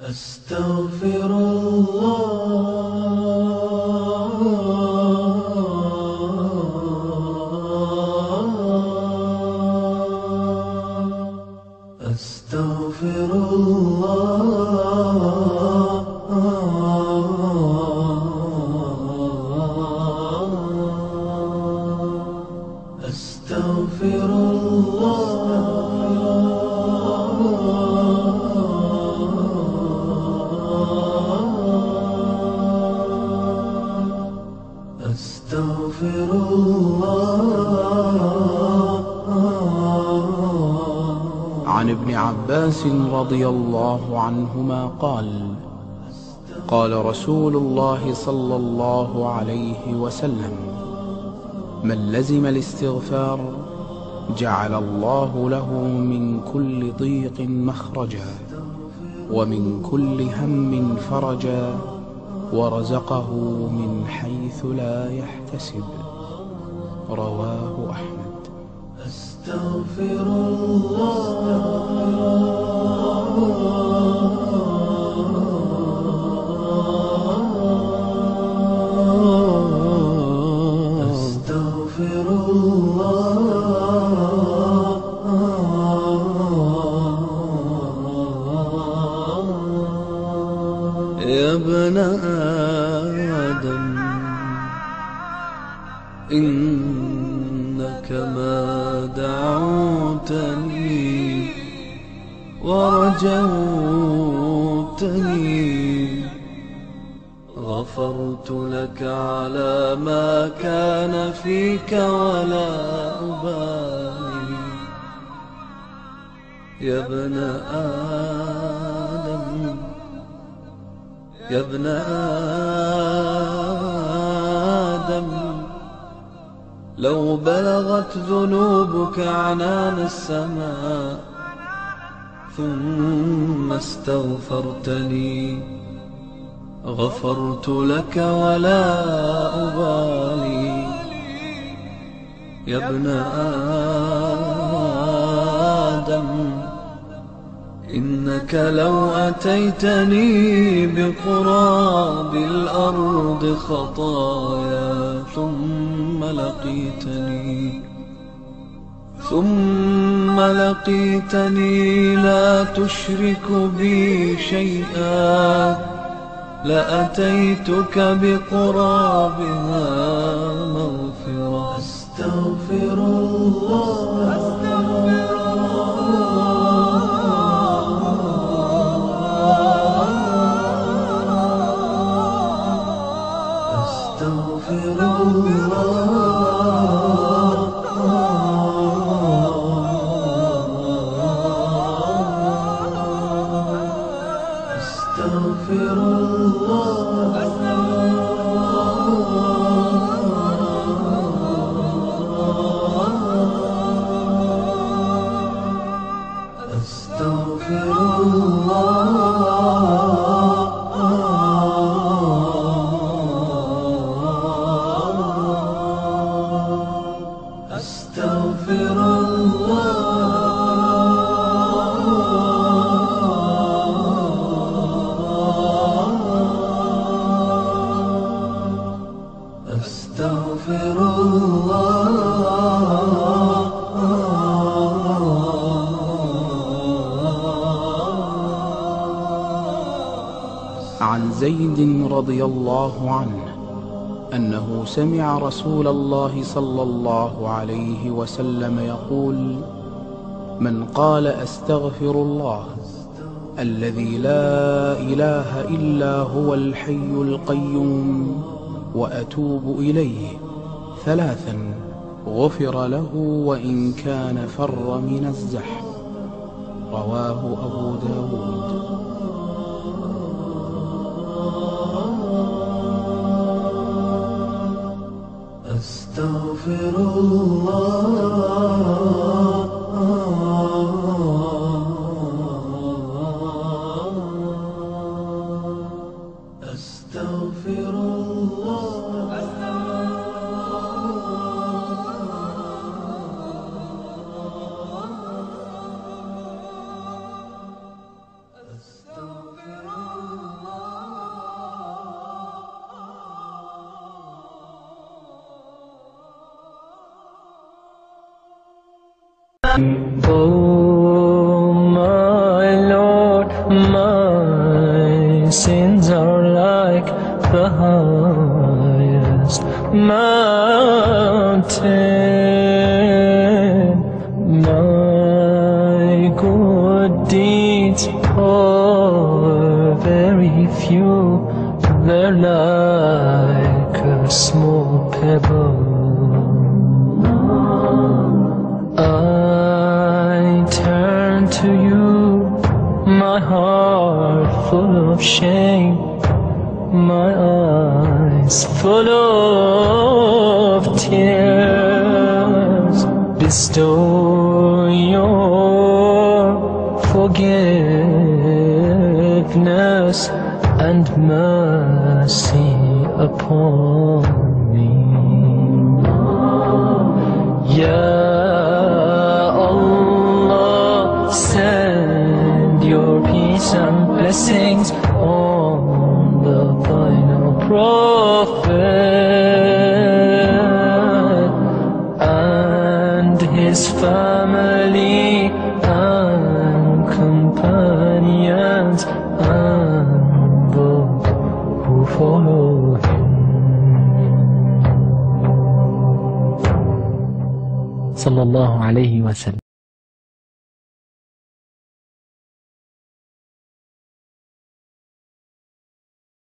أستغفر الله أستغفر الله أستغفر أستغفر الله. عن ابن عباس رضي الله عنهما قال: قال رسول الله صلى الله عليه وسلم: من لزم الاستغفار جعل الله له من كل ضيق مخرجا ومن كل هم فرجا ورزقه من حيث لا يحتسب. رواه أحمد. أستغفر الله أستغفر الله يا ابن آدم إنك ما دعوتني ورجوتني غفرت لك على ما كان فيك ولا أبالي. يا ابن آدم يا ابن آدم لو بلغت ذنوبك عنان السماء ثم استغفرتني غفرت لك ولا أبالي. يا ابن آدم إنك لو أتيتني بقراب الأرض خطايا ثم لقيتني لا تشرك بي شيئا لأتيتك بقرابها مغفرة. أستغفر الله أستغفر الله أستغفر الله أستغفر الله أستغفر الله أستغفر الله عن زيد رضي الله عنه أنه سمع رسول الله صلى الله عليه وسلم يقول: من قال أستغفر الله الذي لا إله إلا هو الحي القيوم وأتوب إليه 3 غفر له وإن كان فر من الزحف. رواه أبو داود. أستغفر الله أستغفر الله Oh my Lord, my sins are like the highest mountain. My good deeds are very few, they're like a small pebble. I turn to you, my heart full of shame, my eyes full of tears. Bestow your forgiveness and mercy upon me. Ya Allah, send your peace and blessings on the final prophet and his family and companions and those who follow him. صلى الله عليه وسلم.